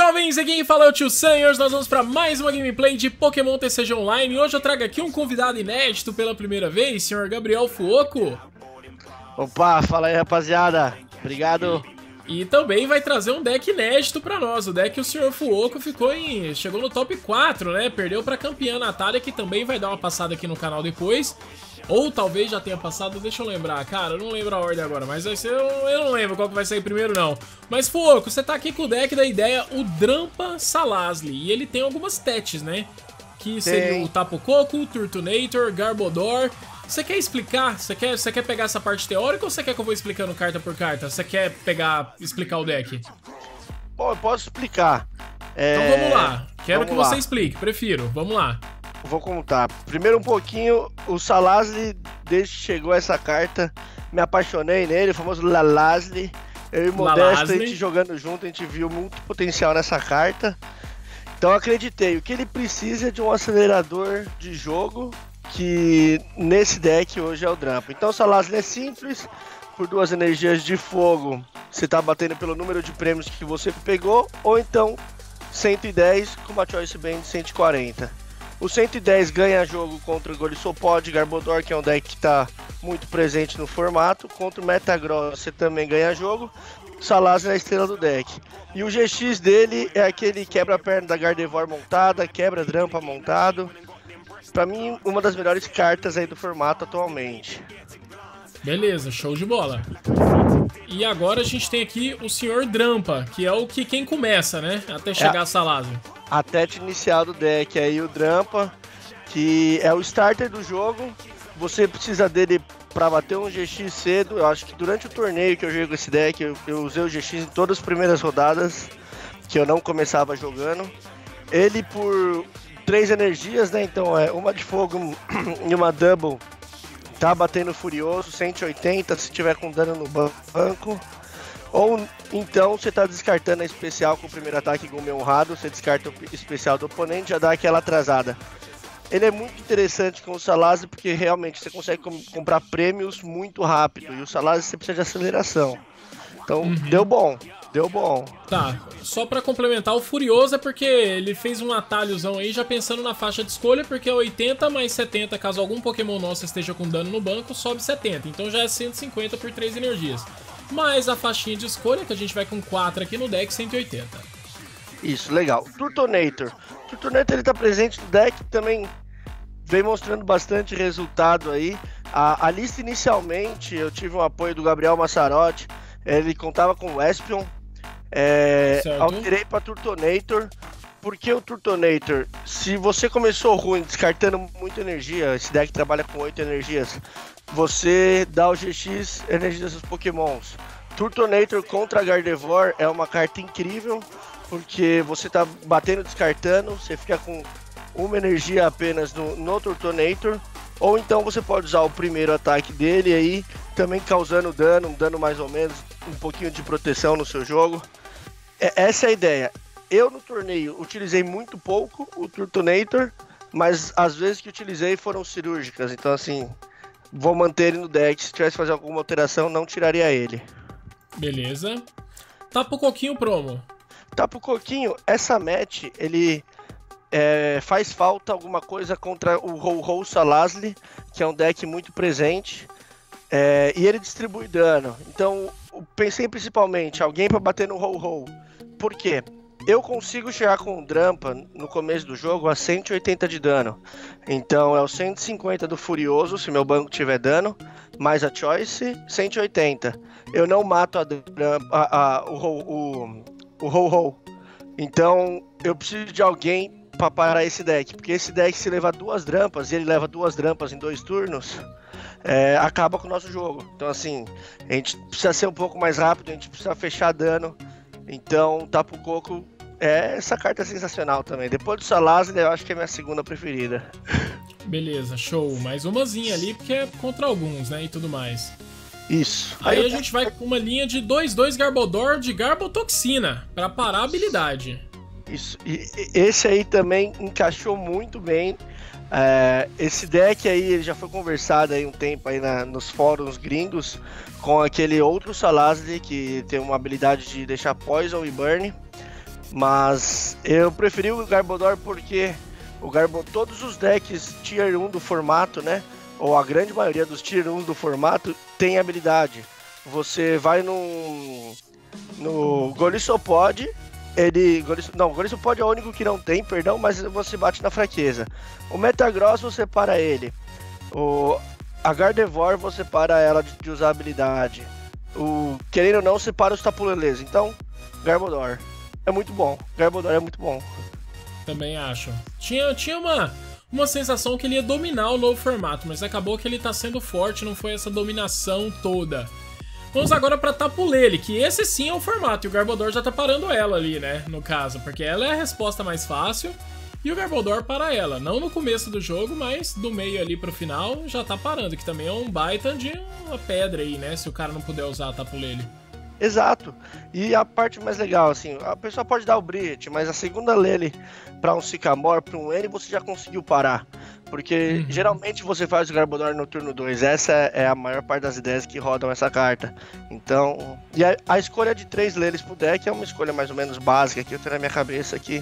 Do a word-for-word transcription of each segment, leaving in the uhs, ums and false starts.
jovens, aqui quem fala é o Tio Sam e hoje nós vamos para mais uma gameplay de Pokémon T C G Online. E hoje eu trago aqui um convidado inédito pela primeira vez, senhor Gabriel Fuoco. Opa, fala aí rapaziada, obrigado. E, e também vai trazer um deck inédito para nós, o deck que o senhor Fuoco ficou em, chegou no top quatro, né? Perdeu para a campeã Natália, que também vai dar uma passada aqui no canal depois. Ou talvez já tenha passado, deixa eu lembrar, cara, eu não lembro a ordem agora, mas vai ser, eu, eu não lembro qual que vai sair primeiro não. Mas Fuoco, você tá aqui com o deck da ideia, o Drampa Salazzle, e ele tem algumas stats, né? Que seria o Tapu Koko, o Turtonator, Garbodor. Você quer explicar? Você quer, você quer pegar essa parte teórica ou você quer que eu vou explicando carta por carta? Você quer pegar, explicar o deck? Bom, eu posso explicar. É... Então vamos lá, quero vamos que lá. você explique, prefiro, vamos lá. Vou contar. Primeiro um pouquinho, o Salazzle, desde que chegou essa carta, me apaixonei nele, o famoso Lalazle. Eu e o Modesto, a gente jogando junto, a gente viu muito potencial nessa carta. Então acreditei, o que ele precisa é de um acelerador de jogo, que nesse deck hoje é o Drampa. Então o Salazzle é simples, por duas energias de fogo, você tá batendo pelo número de prêmios que você pegou, ou então cento e dez com uma Choice Band de cento e quarenta. O cento e dez ganha jogo contra o Golisopod, Garbodor, que é um deck que está muito presente no formato. Contra o Metagross você também ganha jogo. Salazzle é a estrela do deck. E o G X dele é aquele quebra-perna da Gardevoir montada, quebra-drampa montado. Pra mim, uma das melhores cartas aí do formato atualmente. Beleza, show de bola. E agora a gente tem aqui o senhor Drampa, que é o que quem começa, né? Até chegar é. a Salazzle. A tete inicial do deck aí, o Drampa, que é o starter do jogo. Você precisa dele para bater um G X cedo. Eu acho que durante o torneio que eu joguei com esse deck, eu, eu usei o G X em todas as primeiras rodadas, que eu não começava jogando. Ele por três energias, né? Então é uma de fogo e uma double. Tá batendo furioso, cento e oitenta se tiver com dano no banco. Ou então você tá descartando a especial com o primeiro ataque Gume honrado, você descarta o especial do oponente, já dá aquela atrasada. Ele é muito interessante com o Salazzle porque realmente você consegue com comprar prêmios muito rápido, e o Salazzle você precisa de aceleração. Então uhum. deu bom, deu bom. Tá, só pra complementar, o Furioso é porque ele fez um atalhozão aí já pensando na faixa de escolha, porque é oitenta mais setenta, caso algum Pokémon nosso esteja com dano no banco, sobe setenta, então já é cento e cinquenta por três energias. Mais a faixinha de escolha, que a gente vai com quatro aqui no deck, cento e oitenta. Isso, legal. Turtonator. Turtonator ele tá presente no deck, também vem mostrando bastante resultado aí. A, a lista inicialmente, eu tive um apoio do Gabriel Massarotti, ele contava com o Espion. É, alterei para Turtonator, porque o Turtonator, se você começou ruim, descartando muita energia, esse deck trabalha com oito energias, você dá o G X energia dos seus pokémons. Turtonator contra Gardevoir é uma carta incrível, porque você tá batendo e descartando, você fica com uma energia apenas no, no Turtonator, ou então você pode usar o primeiro ataque dele aí, também causando dano, um dano mais ou menos, um pouquinho de proteção no seu jogo. É, essa é a ideia. Eu no torneio utilizei muito pouco o Turtonator, mas as vezes que utilizei foram cirúrgicas, então assim, vou manter ele no deck. Se tivesse que fazer alguma alteração, não tiraria ele. Beleza. Tapu Coquinho promo. Tapu Coquinho, essa match, ele é, faz falta alguma coisa contra o Ho-Ho Salazzle, que é um deck muito presente, é, e ele distribui dano. Então, pensei principalmente alguém para bater no Ho-Ho. Por quê? Eu consigo chegar com o Drampa no começo do jogo a cento e oitenta de dano. Então é o cento e cinquenta do Furioso, se meu banco tiver dano, mais a Choice, cento e oitenta. Eu não mato a, a, a, o Ho-Ho. O Ho-Ho. Então eu preciso de alguém para parar esse deck. Porque esse deck, se levar duas Drampas, e ele leva duas Drampas em dois turnos, é, acaba com o nosso jogo. Então assim, a gente precisa ser um pouco mais rápido, a gente precisa fechar dano. Então Tapu Koko, é, essa carta é sensacional também. Depois do Salazzle, eu acho que é a minha segunda preferida. Beleza, show. Mais umazinha ali, porque é contra alguns, né, e tudo mais. Isso. Aí, Aí a gente vai com uma linha de dois dois Garbodor de Garbotoxina, pra parar a habilidade. Isso. E esse aí também encaixou muito bem. É, esse deck aí, ele já foi conversado aí um tempo aí na, nos fóruns gringos, com aquele outro Salazzle que tem uma habilidade de deixar Poison e Burn. Mas eu preferi o Garbodor porque o Garbo, todos os decks Tier um do formato, né? Ou a grande maioria dos Tier um do formato tem habilidade. Você vai no, no Golisopod, ele... Golis, não, o Golisopod é o único que não tem, perdão, mas você bate na fraqueza. O Metagross você para ele. O, a Gardevoir você para ela de, de usar habilidade. O, querendo ou não, você para os Tapuleles. Então, Garbodor. É muito bom. Garbodor é muito bom. Também acho. Tinha, tinha uma, uma sensação que ele ia dominar o novo formato, mas acabou que ele tá sendo forte, não foi essa dominação toda. Vamos agora pra Tapulele, que esse sim é o formato, e o Garbodor já tá parando ela ali, né, no caso, porque ela é a resposta mais fácil, e o Garbodor para ela. Não no começo do jogo, mas do meio ali pro final já tá parando, que também é um baita de uma pedra aí, né, se o cara não puder usar a Tapulele. Exato. E a parte mais legal, assim, a pessoa pode dar o Bridget, mas a segunda Lele para um Sycamore, para um N, você já conseguiu parar. Porque uhum. geralmente você faz o Garbodor no turno dois. Essa é a maior parte das ideias que rodam essa carta. Então, e a, a escolha de três Leles pro deck é uma escolha mais ou menos básica que eu tenho na minha cabeça aqui.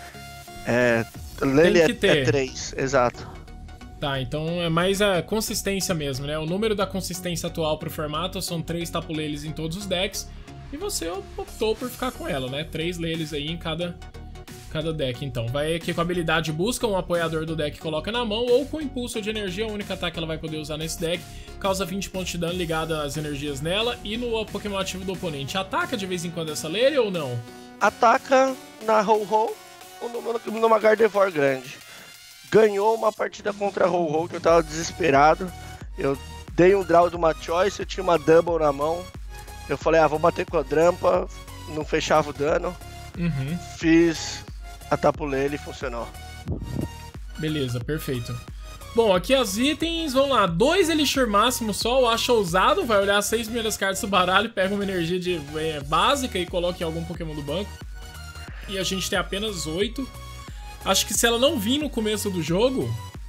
É, Lele é, é três, exato. Tá, então é mais a consistência mesmo, né? O número da consistência atual pro formato são três Tapuleles em todos os decks. E você optou por ficar com ela, né? Três Leles aí em cada, cada deck, então. Vai aqui com a habilidade busca um apoiador do deck e coloca na mão, ou com impulso de energia, o único ataque que ela vai poder usar nesse deck. Causa vinte pontos de dano ligado às energias nela e no Pokémon ativo do oponente. Ataca de vez em quando essa Lele ou não? Ataca na Ho-Ho ou numa, numa Gardevoir grande. Ganhou uma partida contra a Ho-Ho que eu tava desesperado. Eu dei um draw de uma Choice, eu tinha uma Double na mão. Eu falei, ah, vou bater com a Drampa, não fechava o dano. Uhum. Fiz a Tapulele e funcionou. Beleza, perfeito. Bom, aqui as itens, vamos lá, dois Elixir máximo só, eu acho ousado, vai olhar as seis primeiras cartas do baralho, pega uma energia de, é, básica e coloca em algum Pokémon do banco. E a gente tem apenas oito. Acho que se ela não vir no começo do jogo,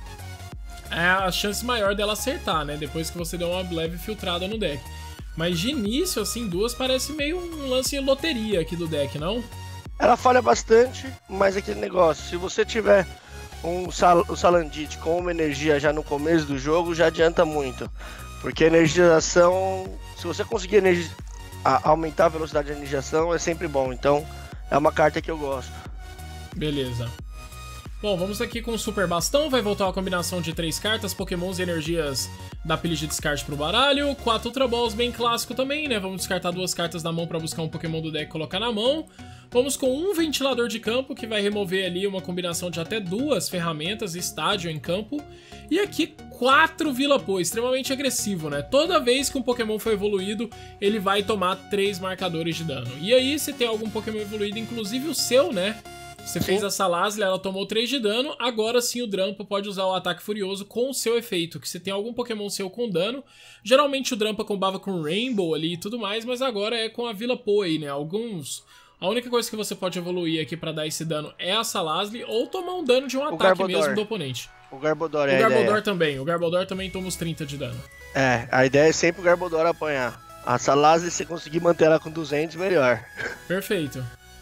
é a chance maior dela acertar, né? Depois que você der uma leve filtrada no deck. Mas de início, assim, duas parece meio um lance de loteria aqui do deck, não? Ela falha bastante, mas aquele negócio, se você tiver um, sal um Salandit com uma energia já no começo do jogo, já adianta muito. Porque a energização, se você conseguir energi a aumentar a velocidade de energização, é sempre bom. Então, é uma carta que eu gosto. Beleza. Bom, vamos aqui com o Super Bastão, vai voltar uma combinação de três cartas, Pokémons e energias da pilha de descarte pro baralho, quatro Ultra Balls, bem clássico também, né? Vamos descartar duas cartas da mão pra buscar um Pokémon do deck e colocar na mão. Vamos com um Ventilador de Campo, que vai remover ali uma combinação de até duas ferramentas, estádio em campo. E aqui, quatro Vila-Pô, extremamente agressivo, né? Toda vez que um Pokémon for evoluído, ele vai tomar três marcadores de dano. E aí, se tem algum Pokémon evoluído, inclusive o seu, né? Você fez a Salazzle, ela tomou três de dano, agora sim o Drampa pode usar o ataque furioso com o seu efeito, que se tem algum Pokémon seu com dano, geralmente o Drampa combava com Rainbow ali e tudo mais, mas agora é com a Vila-Pô aí, né? Alguns... A única coisa que você pode evoluir aqui pra dar esse dano é a Salazzle, ou tomar um dano de um ataque mesmo do oponente. O Garbodor é O Garbodor também, o Garbodor também toma os trinta de dano. É, a ideia é sempre o Garbodor apanhar. A Salazzle, se conseguir manter ela com duzentos, melhor. Perfeito.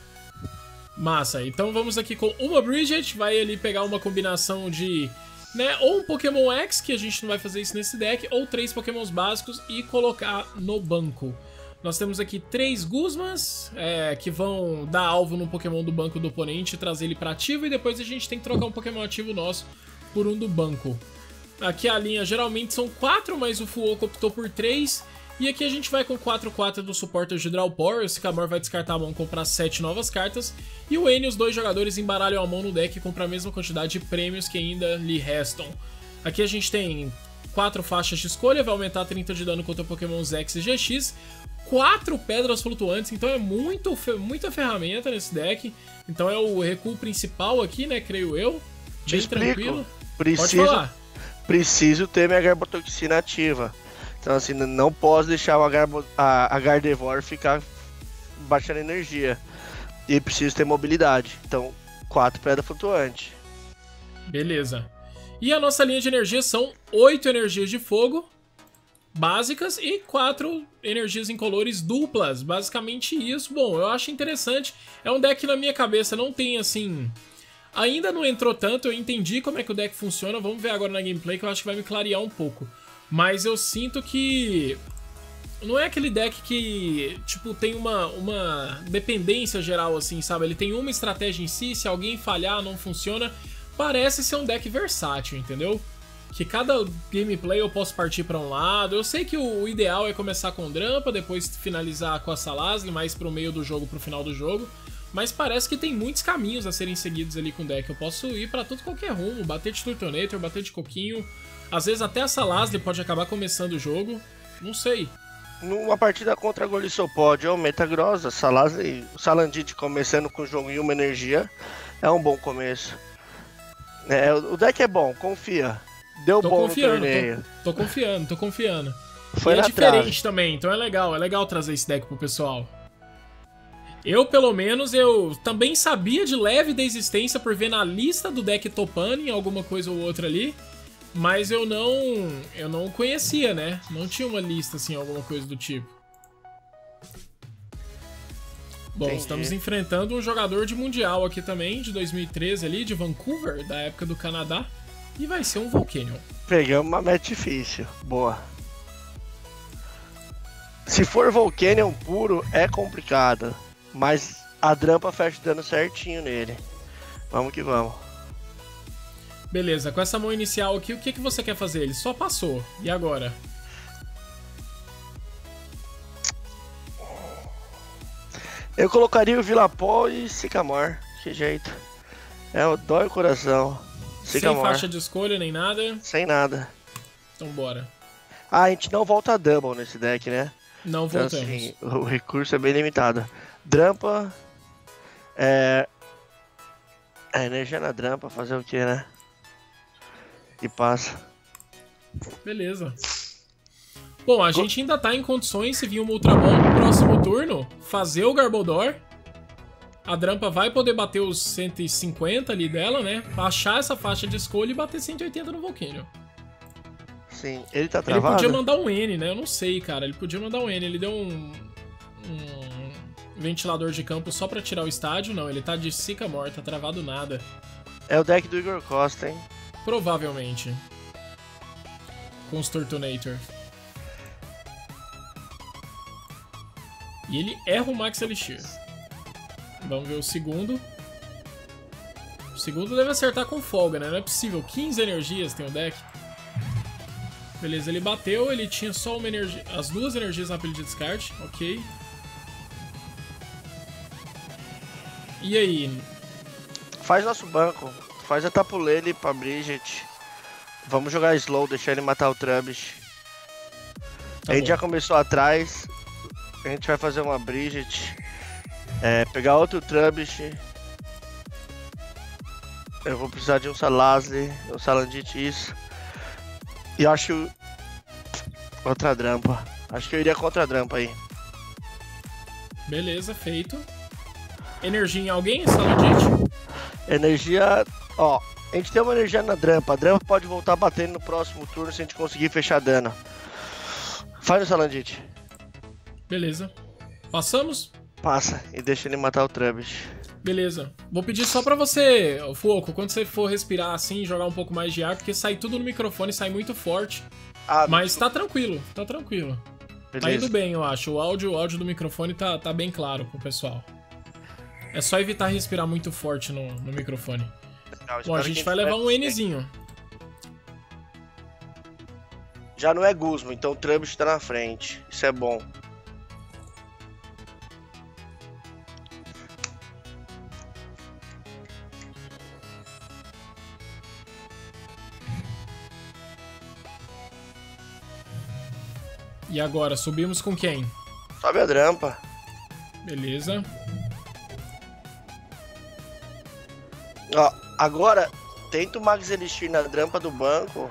Massa, então vamos aqui com uma Bridget, vai ali pegar uma combinação de, né, ou um Pokémon X, que a gente não vai fazer isso nesse deck, ou três Pokémons básicos e colocar no banco. Nós temos aqui três Guzmas, é, que vão dar alvo no Pokémon do banco do oponente, trazer ele para ativo, e depois a gente tem que trocar um Pokémon ativo nosso por um do banco. Aqui a linha geralmente são quatro, mas o Fuoco optou por três. E aqui a gente vai com quatro quatro do suporte de Draw Power, o Sycamore vai descartar a mão e comprar sete novas cartas, e o N, os dois jogadores embaralham a mão no deck e compram a mesma quantidade de prêmios que ainda lhe restam. Aqui a gente tem quatro faixas de escolha, vai aumentar trinta de dano contra Pokémon X e G X, quatro pedras flutuantes, então é muito, muita ferramenta nesse deck, então é o recuo principal aqui, né, creio eu, Te bem explico. tranquilo. Preciso, Pode falar. Preciso ter minha Garbotoxina ativa. Então, assim, não posso deixar a, Garbo, a, a Gardevoir ficar baixando energia. E preciso ter mobilidade. Então, quatro pedras flutuantes. Beleza. E a nossa linha de energia são oito energias de fogo. básicas e quatro energias incolores duplas. Basicamente isso. Bom, eu acho interessante. É um deck que na minha cabeça não tem assim... Ainda não entrou tanto, eu entendi como é que o deck funciona. Vamos ver agora na gameplay que eu acho que vai me clarear um pouco. Mas eu sinto que... Não é aquele deck que, tipo, tem uma, uma dependência geral, assim, sabe? Ele tem uma estratégia em si, se alguém falhar, não funciona. Parece ser um deck versátil, entendeu? Que cada gameplay eu posso partir pra um lado. Eu sei que o ideal é começar com Drampa, depois finalizar com a Salazzle, mais pro meio do jogo, pro final do jogo. Mas parece que tem muitos caminhos a serem seguidos ali com o deck. Eu posso ir pra tudo qualquer rumo, bater de Turtonator, bater de Coquinho. Às vezes até a Salazzle pode acabar começando o jogo. Não sei. Numa partida contra a Golisopod ou Metagross, Salazzle, o Salandit começando com o jogo em uma energia é um bom começo. É, o deck é bom, confia. Deu tô bom confiando, no torneio. Tô, tô confiando, tô confiando. Foi e é na diferente trave. também, então é legal, é legal trazer esse deck pro pessoal. Eu, pelo menos, eu também sabia de leve da existência por ver na lista do deck Topani em alguma coisa ou outra ali. Mas eu não, eu não conhecia, né? Não tinha uma lista assim, alguma coisa do tipo. Bom, Entendi. Estamos enfrentando um jogador de Mundial aqui também, de dois mil e treze ali, de Vancouver, da época do Canadá. E vai ser um Volcanion. Pegamos uma match difícil, boa. Se for Volcanion puro, é complicado. Mas a Drampa fecha dando certinho nele. Vamos que vamos. Beleza, com essa mão inicial aqui, o que, que você quer fazer? Ele só passou. E agora? Eu colocaria o Villapol e Sycamore. Que jeito. É, dói o coração. Sycamore. Sem faixa de escolha nem nada. Sem nada. Então bora. Ah, a gente não volta a double nesse deck, né? Não Então, voltamos. assim, o recurso é bem limitado. Drampa. É. É, energia na Drampa, fazer o que, né? E passa. Beleza. Bom, a gente ainda tá em condições, se vir uma Ultramon no próximo turno, fazer o Garbodor. A Drampa vai poder bater os cento e cinquenta ali dela, né? Achar essa faixa de escolha e bater cento e oitenta no Volcanion. Sim, ele tá Ele travado? podia mandar um N, né? Eu não sei, cara. Ele podia mandar um N. Ele deu um, um ventilador de campo só pra tirar o estádio. Não, ele tá de Sycamore, tá travado nada. É o deck do Igor Costa, hein? Provavelmente. Com os Turtonator. E ele erra o Max Elixir. Vamos ver o segundo. O segundo deve acertar com folga, né? Não é possível. quinze energias tem o deck. Beleza, ele bateu. Ele tinha só uma energia... As duas energias na pilha de descarte. Ok. E aí? Faz nosso banco. Faz a Tapulele pra Bridget. Vamos jogar slow, deixar ele matar o Trubbish. Tá a gente bom. já começou atrás. A gente vai fazer uma Bridget. É, pegar outro Trubbish. Eu vou precisar de um Salazzle, um Salandit, isso. E eu acho que... Outra Drampa. Acho que eu iria contra a Drampa aí. Beleza, feito. Energia em alguém, Salandit? Energia... Ó, a gente tem uma energia na Drampa. A Drampa pode voltar batendo no próximo turno se a gente conseguir fechar dano. Faz o Salandit. Beleza. Passamos? Passa e deixa ele matar o Trubbish. Beleza. Vou pedir só pra você, Fuoco, quando você for respirar assim, jogar um pouco mais de ar, porque sai tudo no microfone, sai muito forte. Ah, Mas tá tranquilo, tá tranquilo. Tá indo beleza. bem, eu acho. O áudio, o áudio do microfone tá, tá bem claro pro pessoal. É só evitar respirar muito forte no, no microfone. Legal, Bom, a espero gente que vai levar um tivesse- Nzinho. Já não é Guzman, então o Trubbish tá na frente. Isso é bom. E agora, subimos com quem? Sobe a Drampa. Beleza. Ó, agora tenta o Max Elixir na Drampa do banco.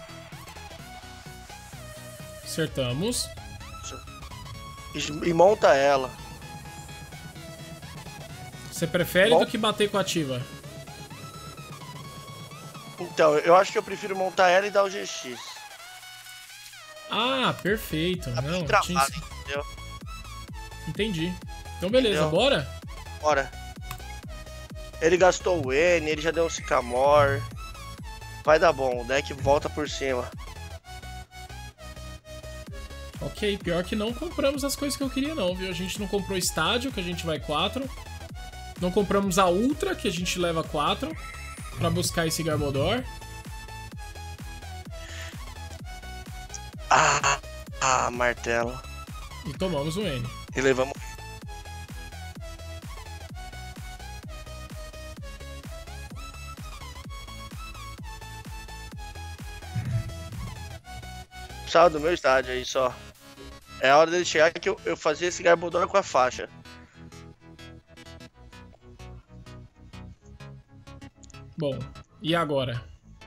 Acertamos. E, e monta ela. Você prefere Bom. do que bater com a ativa? Então, eu acho que eu prefiro montar ela e dar o G X. Ah, perfeito. Tá Não, travado, tinha... entendeu? Entendi. Então beleza, Entendeu? bora? Bora. Ele gastou o N, ele já deu um Sycamore. Vai dar bom, o deck volta por cima. Ok, pior que não compramos as coisas que eu queria não, viu? A gente não comprou estádio, que a gente vai quatro. Não compramos a Ultra, que a gente leva quatro. Pra buscar esse Garbodor. Ah, ah, martelo. E tomamos o N. E levamos... Precisava do meu estádio aí só. É a hora dele chegar que eu, eu fazia esse Garbodor com a faixa. Bom, e agora?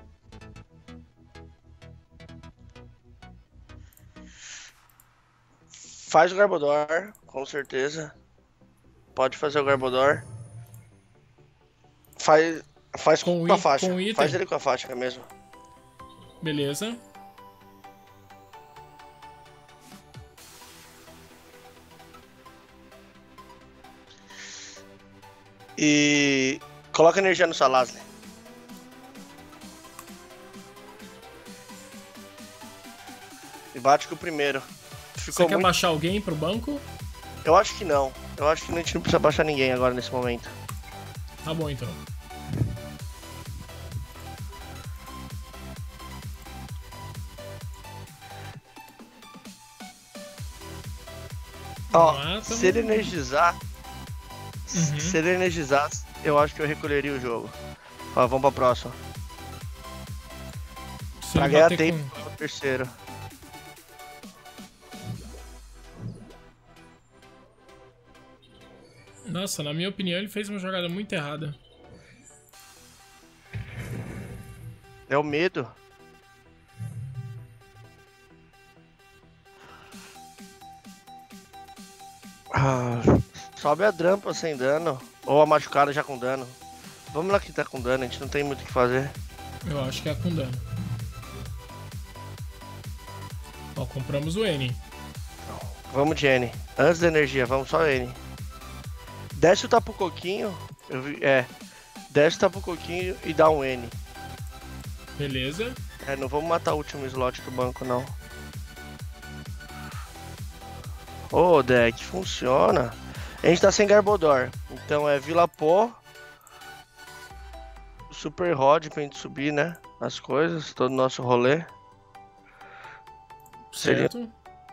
Faz o Garbodor, com certeza. Pode fazer o Garbodor. Faz, faz Com com, a i- faixa. com item? Faz ele com a faixa mesmo. Beleza. E coloca energia no Salazzle. E bate com o primeiro. Você Ficou quer muito... baixar alguém pro banco? Eu acho que não. Eu acho que a gente não precisa baixar ninguém agora nesse momento. Tá bom então. Ó, Vamos lá, se ele energizar... Uhum. Se ele energizar, eu acho que eu recolheria o jogo. Ó, vamos pra próxima. Se Pra ele ganhar bater tempo com- no terceiro. Nossa, na minha opinião ele fez uma jogada muito errada. É o medo. Ah, sobe a drampa sem dano. Ou a machucada já com dano. Vamos lá que tá com dano, a gente não tem muito o que fazer. Eu acho que é com dano. Ó, compramos o N. Vamos de N. Antes da energia, vamos só N. Desce o tapu coquinho. Eu vi, é. Desce o tapu coquinho e dá um N. Beleza. É, não vamos matar o último slot do banco, não. Ô, deck, funciona. A gente tá sem Garbodor. Então é Vila Pó. Super Rod pra gente subir, né? As coisas, todo o nosso rolê. Seria Certo.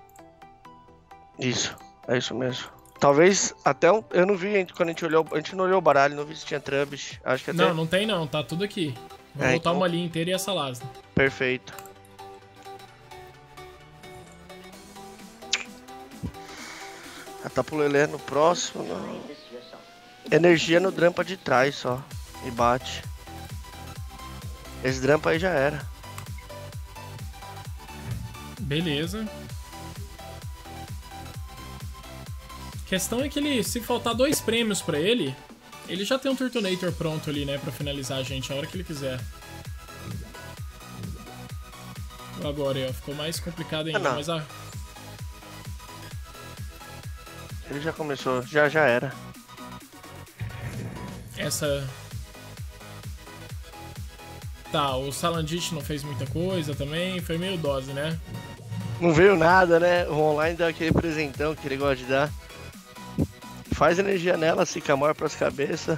isso, é isso mesmo. Talvez até um, eu não vi quando a gente olhou, a gente não olhou o baralho, não vi se tinha Trubbish. Acho que até Não, não tem não, tá tudo aqui. Vou É, botar então- uma linha inteira e essa Lasna. perfeito. A Tapulelê no próximo, não. Energia no drampa de trás só. E bate. Esse drampa aí já era. Beleza. A questão é que ele, se faltar dois prêmios pra ele, ele já tem um Turtonator pronto ali, né, pra finalizar a gente a hora que ele quiser. Agora, ó, ficou mais complicado ainda, Ah, não. mas a... Ele já começou, já já era. essa... Tá, o Salandit não fez muita coisa também, foi meio dose, né? Não veio nada, né? O online deu aquele presentão que ele gosta de dar. Faz energia nela, Sycamore pras cabeças.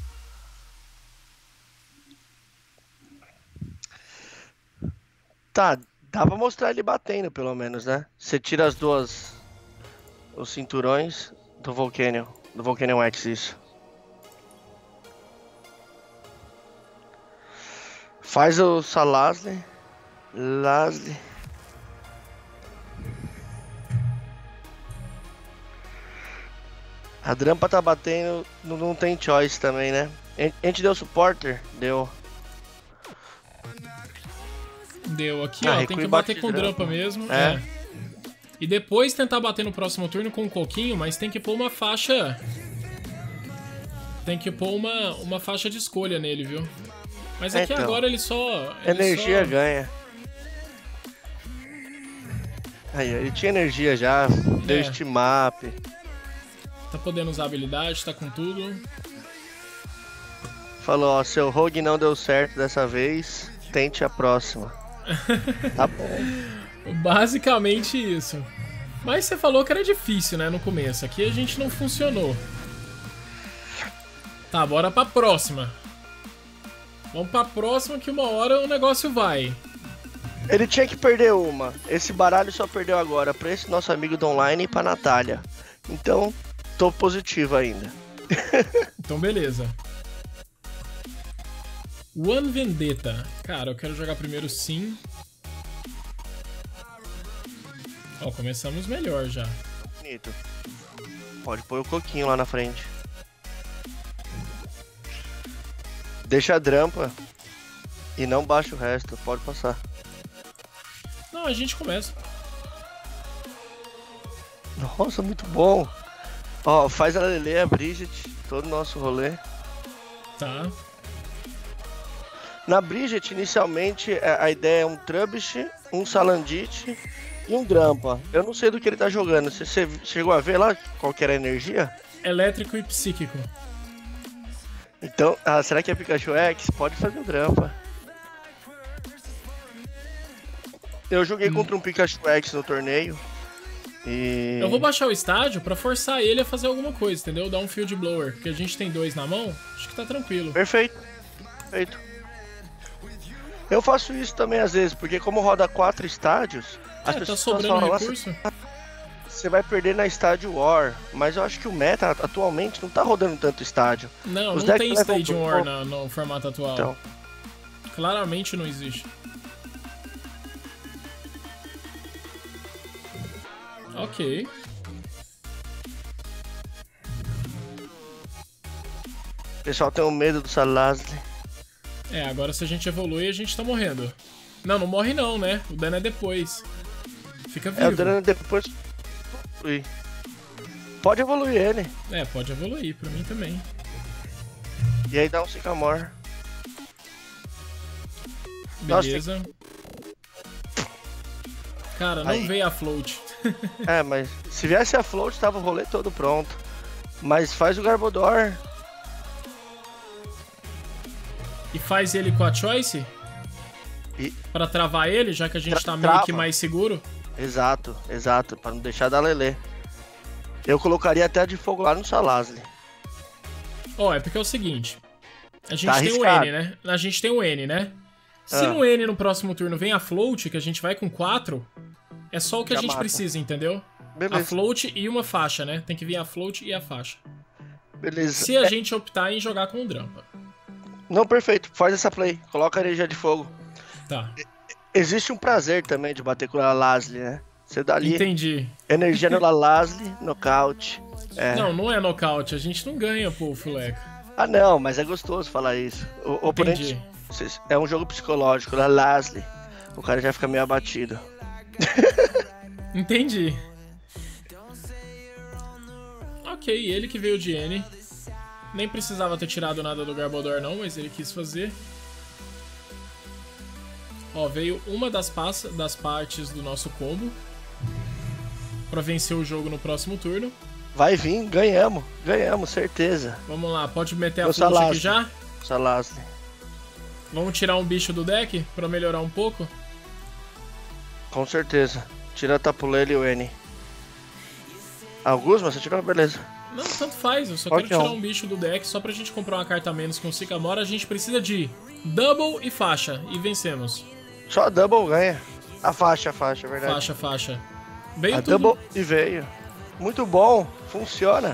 Tá, dá pra mostrar ele batendo pelo menos, né? Você tira as duas... Os cinturões do Volcanion. Do Volcanion X, isso. Faz o Salazzle. Lasle. A Drampa tá batendo, não, não tem choice também, né? A gente deu supporter? Deu. Deu aqui, Ah, ó, tem recue que e bater bate com o de Drampa Drampa. mesmo. É. É. E depois tentar bater no próximo turno com o Coquinho, mas tem que pôr uma faixa... Tem que pôr uma, uma faixa de escolha nele, viu? Mas aqui Então. agora ele só... ele Energia só- ganha. Aí, ele tinha energia já, deu É. steam map. Tá podendo usar habilidade, tá com tudo. Falou, ó, seu rogue não deu certo dessa vez, tente a próxima. Tá bom. Basicamente isso. Mas você falou que era difícil, né, no começo. Aqui a gente não funcionou. Tá, bora pra próxima. Vamos pra próxima que uma hora o negócio vai. Ele tinha que perder uma. Esse baralho só perdeu agora pra esse nosso amigo do online e pra Natália. Então, tô positivo ainda. Então beleza. One Vendetta. Cara, eu quero jogar primeiro sim. Ó, começamos melhor já. Bonito. Pode pôr o coquinho lá na frente. Deixa a drampa. E não baixa o resto, pode passar. Não, a gente começa. Nossa, muito bom. Ó, faz a Lele, a Bridget, todo o nosso rolê. Tá. Na Bridget, inicialmente, a a ideia é um Trubbish, um Salandit e um Drampa. Eu não sei do que ele tá jogando. Você, você chegou a ver lá qual que era a energia? Elétrico e psíquico. Então, ah, será que é Pikachu X? Pode fazer o Drampa. Eu joguei Hum. contra um Pikachu X no torneio. E... Eu vou baixar o estádio pra forçar ele a fazer alguma coisa, entendeu? Dar um Field Blower. Porque a gente tem dois na mão, acho que tá tranquilo. Perfeito. Perfeito. Eu faço isso também às vezes, porque como roda quatro estádios, as É, tá pessoas sobrando falam, "Nossa, recurso. você vai perder na estádio War", mas eu acho que o meta atualmente não tá rodando tanto estádio. Não, Os não decks tem levam Stadium um War pouco. na- no formato atual. Então, Claramente não existe. Ok. o pessoal tem um medo do Salazli. É, agora se a gente evolui, a gente tá morrendo. Não, não morre não, né? O dano é depois. Fica vivo. É, o dano depois. Ui. Pode evoluir ele. É, pode evoluir, pra mim também. E aí dá um Sycamore. Nossa, Beleza. Cara, não Aí. veio a float. É, mas se viesse a float, tava o rolê todo pronto. Mas faz o Garbodor. E faz ele com a choice? E... Pra travar ele, já que a gente Tra- tá meio trava. que mais seguro? Exato, exato, pra não deixar da Lelê. Eu colocaria até a de fogo lá no Salazli. Ó, é porque é o seguinte. A gente Tá tem o arriscado. N, né? A gente tem o N, né? Se Ah. no N no próximo turno vem a float, que a gente vai com quatro, é só o que Já a gente mata. precisa, entendeu? Beleza, A float e uma faixa, né? Tem que vir a float e a faixa. beleza. Se a gente optar em jogar com o Drampa. Não, perfeito, faz essa play. Coloca a energia de fogo. Tá, Existe um prazer também de bater com a Lalazli, né? Você dá ali entendi. energia no Lalazli, nocaute. É. Não, não é nocaute, a gente não ganha, pô, Fuleca. Ah não, mas é gostoso falar isso. O, o oponente Entendi. é um jogo psicológico, Lalazli. O cara já fica meio abatido. Entendi. Ok, ele que veio de N. Nem precisava ter tirado nada do Garbodor não, mas ele quis fazer. Ó, veio uma das, passa, das partes do nosso combo pra vencer o jogo no próximo turno. Vai vir, ganhamos, ganhamos, certeza. Vamos lá, pode meter a Meu float aqui Salazli. já? Salazli. Vamos tirar um bicho do deck pra melhorar um pouco? Com certeza. Tira a Tapulele e o N. Alguns, mas você tirou, beleza. Não, tanto faz, eu só Qualquer quero tirar um. um bicho do deck só pra gente comprar uma carta a menos com o Sycamore. A gente precisa de double e faixa, e vencemos. Só a double ganha. A faixa, a faixa, é verdade. Faixa, faixa. Veio a tudo. double e veio. Muito bom, funciona.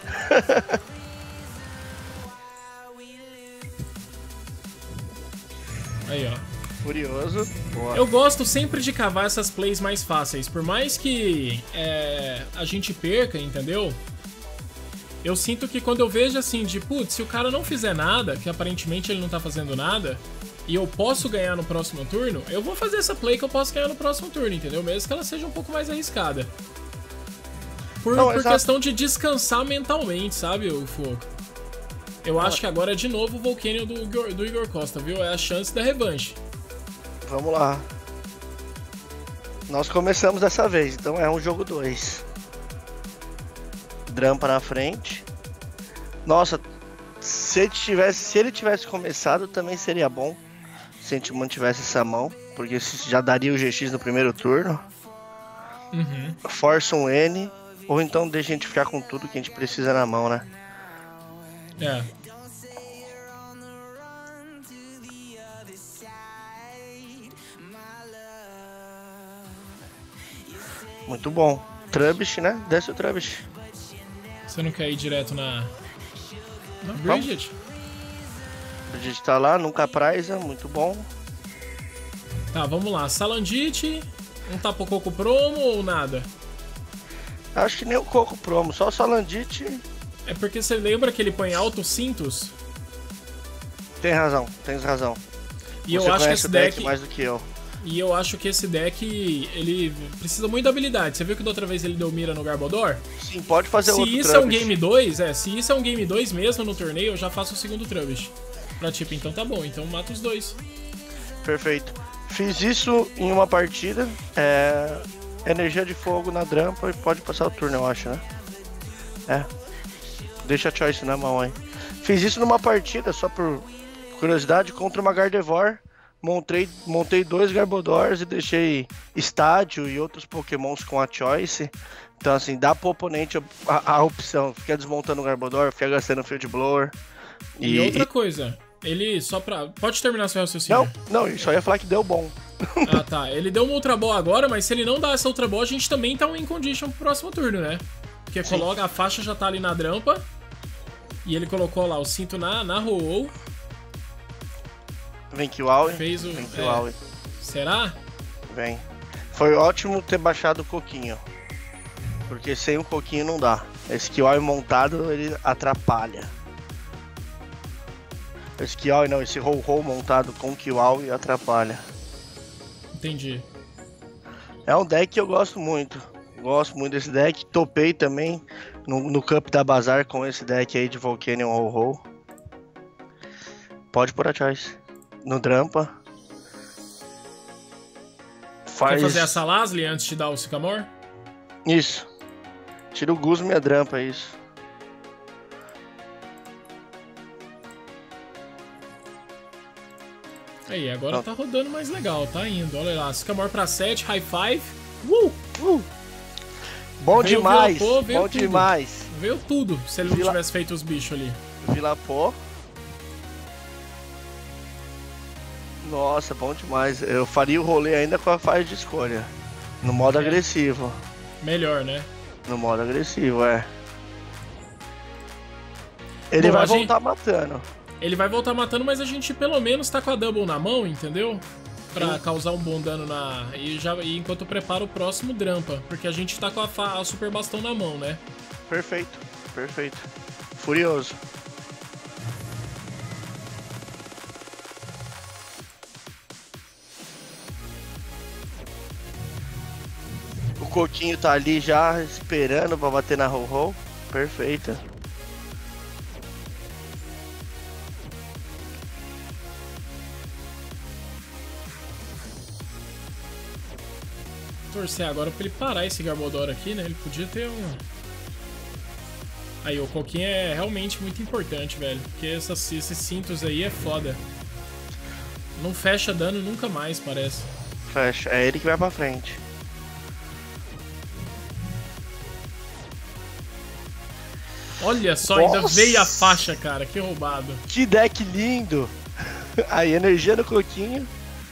Aí, ó. Curioso. Boa. Eu gosto sempre de cavar essas plays mais fáceis. Por mais que é, a gente perca, entendeu? Eu sinto que quando eu vejo assim, de putz, se o cara não fizer nada, que aparentemente ele não tá fazendo nada, e eu posso ganhar no próximo turno, eu vou fazer essa play que eu posso ganhar no próximo turno, entendeu? Mesmo que ela seja um pouco mais arriscada. Por, Não, por exato. questão de descansar mentalmente, sabe, o Foco? Eu acho que agora é de novo o Volcanion do, Igor- do Igor Costa, viu? É a chance da revanche. Vamos lá. Nós começamos dessa vez, então é um jogo dois. Drampa na frente. Nossa, se ele, tivesse, se ele tivesse começado também seria bom. Se a gente mantivesse essa mão, porque já daria o G X no primeiro turno. Uhum. Força um N, ou então deixa a gente ficar com tudo que a gente precisa na mão, né? É. Muito bom. Trubbish, né? Desce o Trubbish. Você não quer ir direto na... na Bridget? Bridget tá lá, nunca praisa, muito bom. Tá, vamos lá. Salandit, um Tapu-Koko promo ou nada? Acho que nem o Coco promo, só o Salandit. É porque você lembra que ele põe altos cintos? Tem razão, tens razão. E Você eu acho que conhece esse o deck, deck... mais do que eu. E eu acho que esse deck, ele precisa muito da habilidade. Você viu que da outra vez ele deu mira no Garbodor? Sim, pode fazer se outro isso Trubbish. é um game dois, é, se isso é um game dois mesmo no torneio, eu já faço o segundo Trubbish. Pra tipo, então tá bom, então mata os dois. Perfeito. Fiz isso em uma partida, é... energia de fogo na Drampa e pode passar o turno, eu acho, né? É. Deixa a choice na mão aí. Fiz isso numa partida, só por curiosidade, contra uma Gardevoir. Montei, montei dois Garbodors e deixei Estádio e outros Pokémons com a Choice. Então assim, dá pro oponente a, a opção. Fica desmontando o Garbodor, fica gastando Field Blower. E, e outra coisa, ele só pra... Pode terminar seu raciocínio. Não, não, só ia falar que deu bom. Ah tá, ele deu uma Ultra Ball agora, mas se ele não dá essa Ultra Ball, a gente também tá um in condition pro próximo turno, né? Porque Sim. coloca, a faixa já tá ali na Drampa. E ele colocou lá o cinto na, na Ho-Oh. Vem que o Aue. Fez o... Vem que é, o Aue. será? Vem. Foi ótimo ter baixado o Coquinho. Porque sem o Coquinho não dá. Esse Kioi montado, ele atrapalha. Esse Kioi não, esse Ho-Ho montado com Kioi atrapalha. Entendi. É um deck que eu gosto muito. Gosto muito desse deck. Topei também no, no Cup da Bazar com esse deck aí de Volcanion Ho-Ho. Pode pôr a choice. No Drampa. Faz... Quer fazer a Salazli antes de dar o Sycamore? Isso. Tira o Guzma e a Drampa, é isso. Aí, agora Não. tá rodando mais legal, tá indo. Olha lá, Sycamore pra sete, High Five. Uh! Uh! Bom Veio demais! Vilapô, veio Bom tudo. demais! Veio tudo, se ele não Vila- tivesse feito os bichos ali. Vilapô. Nossa, bom demais. Eu faria o rolê ainda com a fase de escolha. No modo É. agressivo. Melhor, né? No modo agressivo, é. Ele Bom, vai a gente- voltar matando. Ele vai voltar matando, mas a gente pelo menos tá com a Double na mão, entendeu? Pra Sim. causar um bom dano na... E, já... e enquanto prepara o próximo Drampa. Porque a gente tá com a, fa... a Super Bastão na mão, né? Perfeito, perfeito. Furioso. O Coquinho tá ali já esperando pra bater na Ho-Ho. Perfeita. Torcer agora pra ele parar esse Garbodor aqui, né? Ele podia ter um... Aí, o Coquinho é realmente muito importante, velho. Porque essas, esses cintos aí é foda. Não fecha dano nunca mais, parece. Fecha. É ele que vai pra frente. Olha só, ainda Nossa! veio a faixa, cara. Que roubado. Que deck lindo! Aí, energia no Coquinho.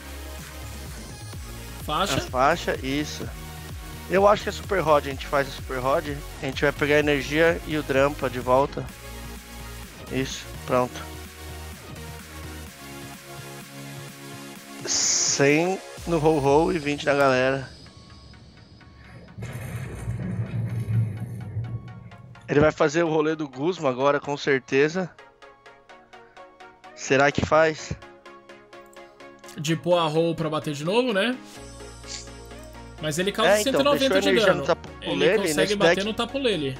Faixa. A faixa, isso. Eu acho que a Super Rod, a gente faz a Super Rod, a gente vai pegar a energia e o Drampa de volta. Isso, pronto. cem no Ho-Ho e vinte na galera. Ele vai fazer o rolê do Guzma agora, com certeza. Será que faz? De pôr a roll pra bater de novo, né? Mas ele causa É, então, cento e noventa deixou de energia dano. no Tapu-Lele, Ele consegue nesse bater deck- no Tapu-Lele.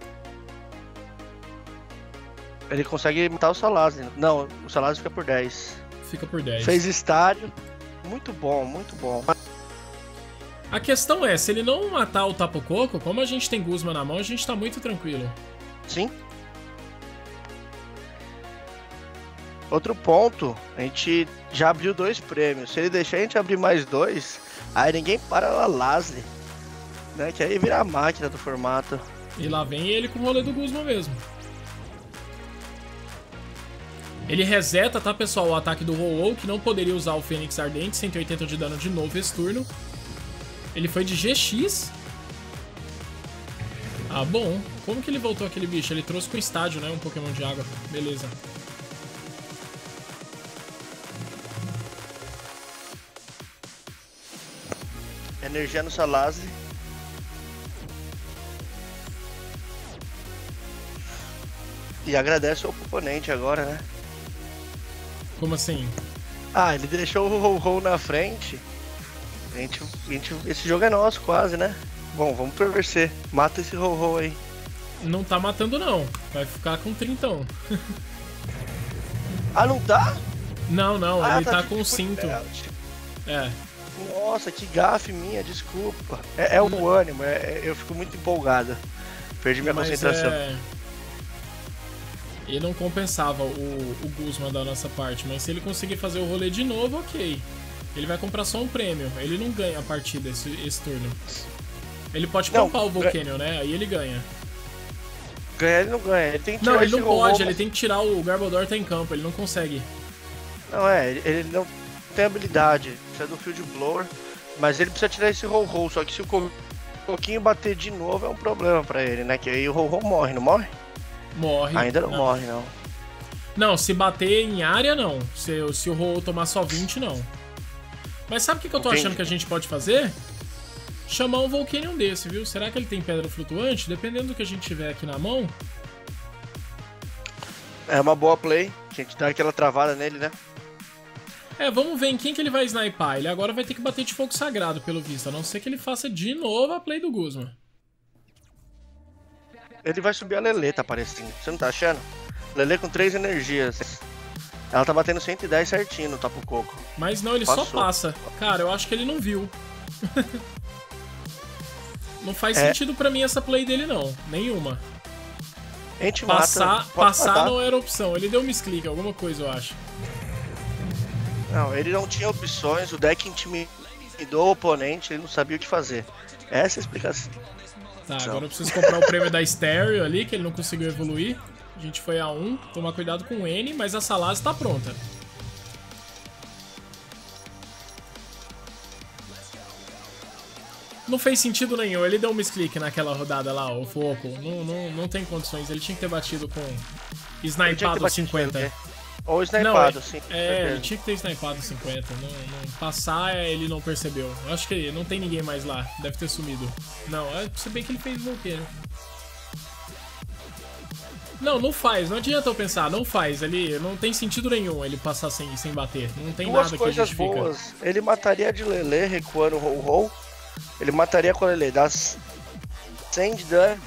Ele consegue matar o Salazar. Não, o Salazar fica por dez. Fica por dez. Fez estádio. Muito bom, muito bom. A questão é, se ele não matar o Tapu Koko, como a gente tem Guzma na mão, a gente tá muito tranquilo. Sim. Outro ponto, a gente já abriu dois prêmios. Se ele deixar a gente abrir mais dois, aí ninguém para a Lasli, né? Que aí vira a máquina do formato. E lá vem ele com o rolê do Guzma mesmo. Ele reseta, tá, pessoal, o ataque do Ho-Oh, que não poderia usar o Fênix Ardente, cento e oitenta de dano de novo esse turno. Ele foi de G X. Ah, bom. Como que ele voltou aquele bicho? Ele trouxe com o estádio, né? Um Pokémon de água. Beleza. Energia no Salazzle. E agradece ao oponente agora, né? Como assim? Ah, ele deixou o Ho-Oh na frente. A gente, a gente, esse jogo é nosso quase, né? Bom, vamos torcer. Mata esse Ho-Oh aí. Não tá matando, não. Vai ficar com trintão. Ah, não tá? Não, não. Ah, ele tá, tá tipo com cinto. É. Nossa, que gafe minha, desculpa. É, é o ânimo, é, é, eu fico muito empolgado. Perdi minha Mas concentração. É... Ele não compensava o, o Guzma da nossa parte, mas se ele conseguir fazer o rolê de novo, ok. Ele vai comprar só um prêmio, ele não ganha a partida esse, esse turno. Ele pode poupar o Volcanion, né? Aí ele ganha. Ganhar ele não ganha, ele tem que tirar Não, ele não esse pode, Ho-Oh, ele tem que tirar o Garbodor tá em campo, ele não consegue. Não, é, ele, ele não tem habilidade, precisa do Field Blower, mas ele precisa tirar esse Ho-Oh, só que se o Coquinho bater de novo é um problema pra ele, né? Que aí o Ho-Oh morre, não morre? Morre. Ainda não, não morre, não. Não, se bater em área, não. Se, se o Ho-Oh tomar só vinte, não. Mas sabe o que, que eu tô Entendi. achando que a gente pode fazer? Chamar um Volcanion desse, viu? Será que ele tem pedra flutuante? Dependendo do que a gente tiver aqui na mão. É uma boa play, a gente dá aquela travada nele, né? É, vamos ver em quem que ele vai snipar. Ele agora vai ter que bater de fogo sagrado, pelo visto. A não ser que ele faça de novo a play do Guzma. Ele vai subir a Lele, tá parecendo. Você não tá achando? Lele com três energias. Ela tá batendo cento e dez certinho no Tapu Koko. Mas não, ele Passou. só passa. Cara, eu acho que ele não viu. Não faz É. sentido pra mim essa play dele, não. Nenhuma. A gente Passar, mata. pode passar matar. não era opção. Ele deu misclick, alguma coisa, eu acho. Não, ele não tinha opções, o deck intimidou o oponente, ele não sabia o que fazer. Essa é a explicação. Tá, agora eu preciso comprar o prêmio da Stereo ali, que ele não conseguiu evoluir. A gente foi a um, tomar cuidado com o N, mas a Salazzle tá pronta. Não fez sentido nenhum, ele deu um misclick naquela rodada lá, o Foco. Não, não, não tem condições, ele tinha que ter batido com Ele tinha que ter snipado batido cinquenta. nele, Ou Não, snipado, é, sim. com é, certeza. ele tinha que ter snipado cinquenta. Não, não, passar, é, ele não percebeu. Eu acho que não tem ninguém mais lá, deve ter sumido. Não, é, se bem que ele fez o Volcanion. Não, não faz, não adianta eu pensar, não faz. Ele não tem sentido nenhum ele passar sem, sem bater. Não tem Duas nada que coisas justifica. boas. Ele mataria de Lele recuando o Ho-Oh. Ele mataria com a Lele. Dá cem de dano.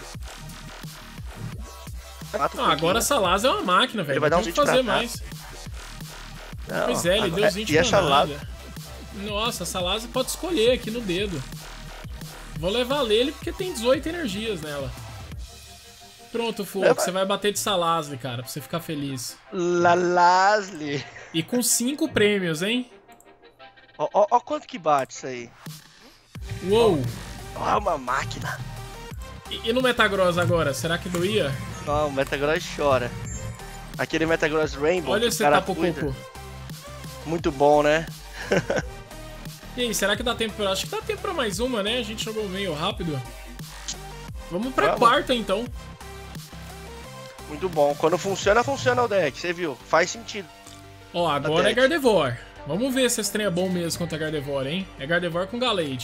Mata um Ah, agora a Salazzle é uma máquina, velho. Ele vai dar Não uns tem o que vinte fazer pra cá. mais. Não, Pois é, ele agora- deu os vinte E a pra Salazzle? nada. Nossa, a Salazzle pode escolher aqui no dedo. Vou levar ele porque tem dezoito energias nela. Pronto, Fogo, Leva- você vai bater de Salazzle, cara, pra você ficar feliz. Lasli. E com cinco prêmios, hein? Ó, ó, ó quanto que bate isso aí. Uou! Ó, uma máquina. E, e no Metagross agora, será que doía? Ó, o Metagross chora. Aquele Metagross Rainbow. Olha que esse o cara Tapu cuida. Koko. Muito bom, né? E aí, será que dá tempo? Acho que dá tempo pra mais uma, né? A gente jogou meio rápido. Vamos pra Vamos. quarta, então. Muito bom. Quando funciona, funciona o deck. Você viu? Faz sentido. Ó, agora Até é Gardevoir. Vamos ver se esse trem é bom mesmo contra Gardevoir, hein? É Gardevoir com Gallade.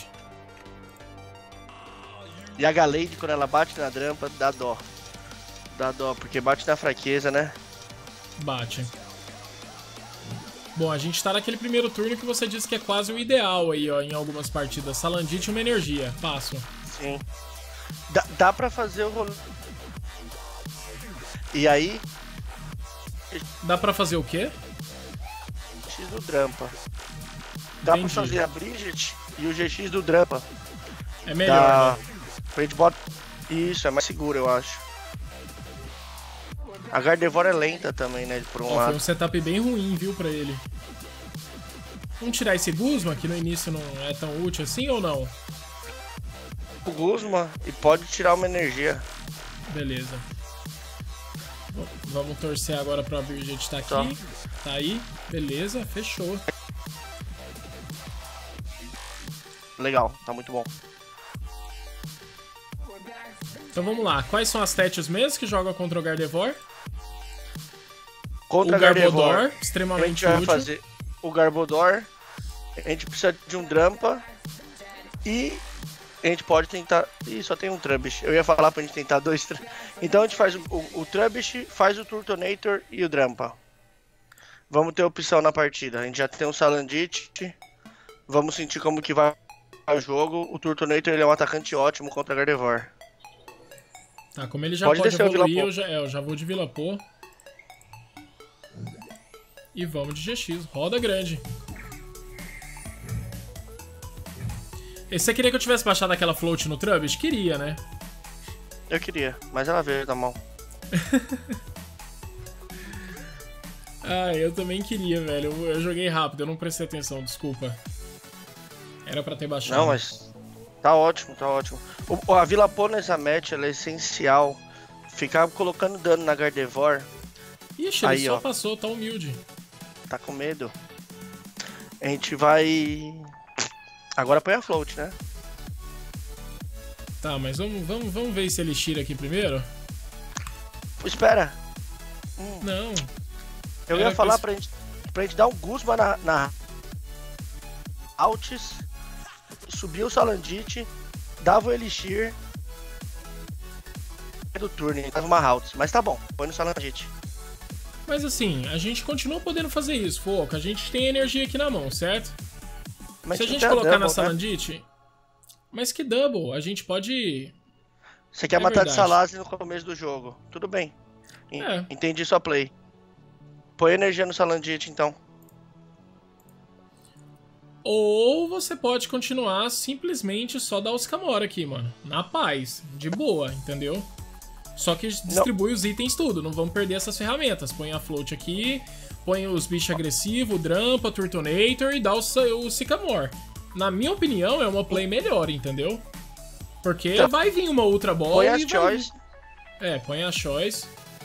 E a Gallade, quando ela bate na drampa, dá dó. Dá dó, porque bate na fraqueza, né? Bate. Bom, a gente tá naquele primeiro turno que você disse que é quase o ideal aí, ó, em algumas partidas. Salandite e uma energia. Passo. Sim. Dá, dá pra fazer o rolê. E aí, Dá pra fazer o quê? X do Drampa. Dá Entendi. pra fazer a Bridget e o G X do Drampa. É melhor, da... né? A gente bota... Isso, é mais seguro, eu acho. A Gardevoir é lenta também, né? Por um Ó, lado. foi um setup bem ruim, viu, pra ele. Vamos tirar esse Guzma, que no início não é tão útil assim, ou não? O Guzma e pode tirar uma energia. Beleza. V- Vamos torcer agora pra Bridget estar aqui. Tá. Tá aí. Beleza, fechou. Legal, tá muito bom. Então vamos lá. Quais são as Tétios mesmo que jogam contra o Gardevoir? Contra O a Gardevoir, Garbodor, a gente extremamente vai útil. fazer o Garbodor. A gente precisa de um Drampa. E a gente pode tentar... Ih, só tem um Trubbish. Eu ia falar pra gente tentar dois... Tr... Então a gente faz o, o, o Trubbish, faz o Turtonator e o Drampa. Vamos ter opção na partida. A gente já tem um Salandit. Vamos sentir como que vai o jogo. O Turtonator ele é um atacante ótimo contra a Gardevoir. Tá, como ele já Pode pode, descer o evoluir, Villapô. eu já, é, eu já vou de Villapô. E vamos de G X. Roda grande. E você queria que eu tivesse baixado aquela float no Trubbish? Queria, né? Eu queria, mas ela veio da mão. Ah, eu também queria, velho. Eu, eu joguei rápido, eu não prestei atenção, desculpa. Era pra ter baixado. Não, mas tá ótimo, tá ótimo. O, a Villapô nessa match ela é essencial. Ficar colocando dano na Gardevoir, Ixi, ele aí, só ó. passou, tá humilde. tá com medo. A gente vai... Agora põe a float, né? Tá, mas vamos, vamos, vamos ver esse Elixir aqui primeiro? Espera. Não. Eu Era ia falar que eu- pra gente, pra gente dar um Guzma na, na Altis, subir o Salandit, dava o Elixir do turno, dava uma Altis. Mas tá bom, põe no Salandit. Mas assim, a gente continua podendo fazer isso, Foco. A gente tem energia aqui na mão, certo? Mas Se a não gente tem colocar double, na né? Salandit... Mas que double? A gente pode... Você quer É matar verdade. de Salazzi no começo do jogo. Tudo bem. En- É. Entendi sua play. Põe energia no Salandit, então. Ou você pode continuar simplesmente só dar os Camora aqui, mano. Na paz, de boa, entendeu? Só que distribui os itens tudo, não vamos perder essas ferramentas. Põe a float aqui, põe os bichos agressivos, o Drampa, Turtonator e dá o, Sa- o Sycamore. Na minha opinião, é uma play melhor, entendeu? Porque Então, vai vir uma Ultra Ball Põe e as vai... choice. É, põe a Choice.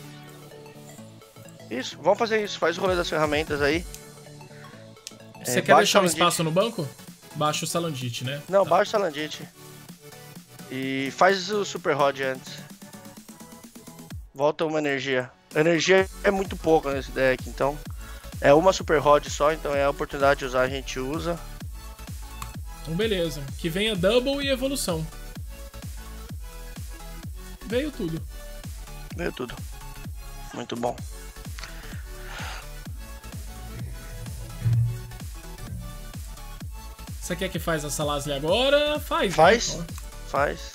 Isso, vamos fazer isso. Faz o rolê das ferramentas aí. Você É, quer baixa deixar um o Salandit. espaço no banco? Baixa o Salandit, né? Não, Tá. baixa o Salandit. E faz o Super Rod antes. Volta uma energia. A energia é muito pouca nesse deck, então... É uma Super Rod só, então é a oportunidade de usar, a gente usa. Então beleza. Que venha Double e Evolução. Veio tudo. Veio tudo. Muito bom. Você quer que faz a Salazli agora? Faz. Faz. Né? Faz.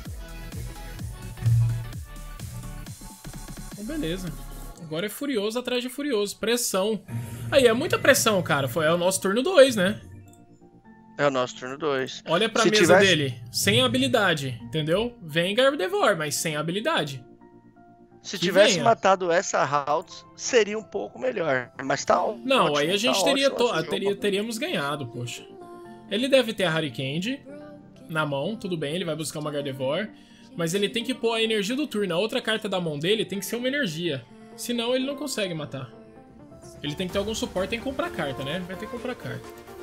Então beleza. Agora é Furioso atrás de Furioso. Pressão. Aí, é muita pressão, cara. Foi, é o nosso turno dois, né? É o nosso turno dois. Olha pra Se mesa tivesse- dele. Sem habilidade, entendeu? Vem Gardevoir, mas sem habilidade. Se que tivesse venha. matado essa Haltz, seria um pouco melhor. Mas tá ó- Não, ótimo, aí a gente tá teria, ótimo to- esse jogo. teria- teríamos ganhado, poxa. Ele deve ter a Harikand na mão, tudo bem, ele vai buscar uma Gardevoir. Mas ele tem que pôr a energia do turno. A outra carta da mão dele tem que ser uma energia. Senão ele não consegue matar. Ele tem que ter algum suporte, tem que comprar carta, né? Vai ter que comprar carta.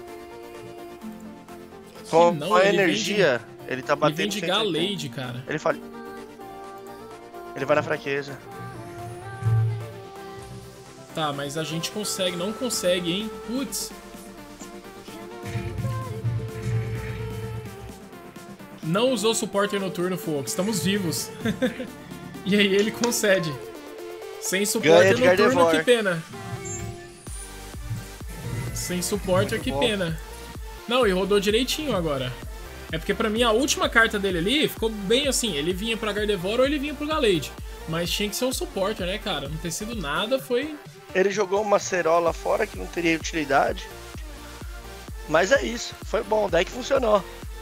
Com Senão, a ele energia, ele tá Ele batendo vem de cento e oitenta. Gallade, cara. Ele fala. Ele vai na fraqueza. Tá, mas a gente consegue, não consegue, hein? Putz. Não usou suporte no turno, Fox. Estamos vivos. E aí ele concede. Sem suporte Ganha de no turno, Gardevoir. que pena. Sem suporte, que bom. pena. Não, e rodou direitinho agora. É porque pra mim a última carta dele ali ficou bem assim. Ele vinha pra Gardevoir ou ele vinha pro Gallade. Mas tinha que ser um suporte, né, cara? Não ter sido nada, foi... Ele jogou uma cerola fora que não teria utilidade. Mas é isso. Foi bom, o deck funcionou.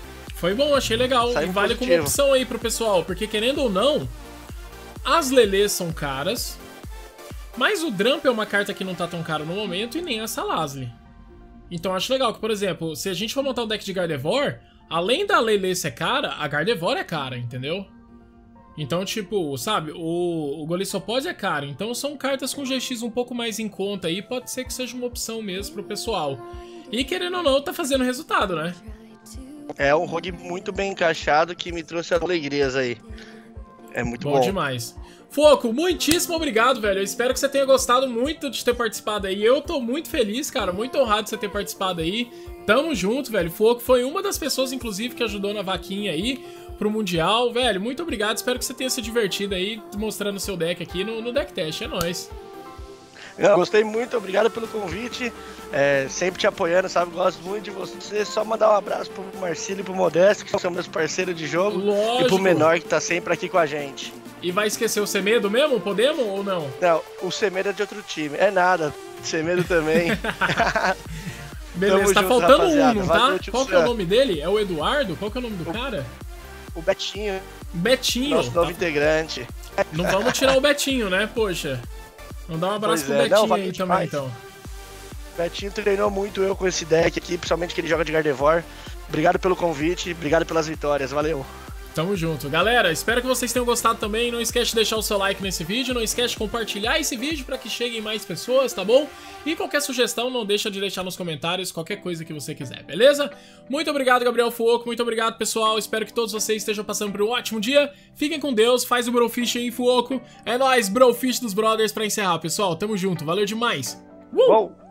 Foi bom, achei legal. Saiu E vale como positivo. opção aí pro pessoal, porque querendo ou não, as Lelês são caras, mas o Dramp é uma carta que não tá tão cara no momento e nem a Salazzle. Então acho legal que, por exemplo, se a gente for montar um deck de Gardevoir, além da Lelê ser cara, a Gardevoir é cara, entendeu? Então, tipo, sabe, o, o Golisopod é caro, então são cartas com G X um pouco mais em conta aí, pode ser que seja uma opção mesmo pro pessoal. E querendo ou não, tá fazendo resultado, né? É um rogue muito bem encaixado que me trouxe alegrias aí. É muito bom. Bom demais. Foco, muitíssimo obrigado, velho. Eu espero que você tenha gostado muito de ter participado aí. Eu tô muito feliz, cara, muito honrado de você ter participado aí. Tamo junto, velho. Foco foi uma das pessoas, inclusive, que ajudou na vaquinha aí pro Mundial. Velho, muito obrigado. Espero que você tenha se divertido aí mostrando o seu deck aqui no, no Deck Test. É nóis. Eu gostei muito, obrigado pelo convite. É, sempre te apoiando, sabe? Gosto muito de você. Só mandar um abraço pro Marcílio e pro Modesto, que são meus parceiros de jogo. Lógico. E pro Menor, que tá sempre aqui com a gente. E vai esquecer o Semedo mesmo? Podemos ou não? Não, o Semedo é de outro time. É nada, Semedo também. Beleza, Tamo tá junto, faltando rapaziada. um, não tá? Valeu, tio Qual que é o Sam. nome dele? É o Eduardo? Qual que é o nome do O- cara? O Betinho, Betinho. nosso novo Tá. integrante. Não vamos tirar o Betinho, né? Poxa. Vamos dar um abraço Pois pro é, não, Betinho valeu aí demais. também, então. O Betinho treinou muito eu com esse deck aqui, principalmente que ele joga de Gardevoir. Obrigado pelo convite, obrigado pelas vitórias, valeu. Tamo junto. Galera, espero que vocês tenham gostado também. Não esquece de deixar o seu like nesse vídeo. Não esquece de compartilhar esse vídeo para que cheguem mais pessoas, tá bom? E qualquer sugestão, não deixa de deixar nos comentários qualquer coisa que você quiser, beleza? Muito obrigado, Gabriel Fuoco. Muito obrigado, pessoal. Espero que todos vocês estejam passando por um ótimo dia. Fiquem com Deus. Faz o Brofish aí, Fuoco. É nóis, Brofish dos Brothers, pra encerrar, pessoal. Tamo junto. Valeu demais. Uh! Uou.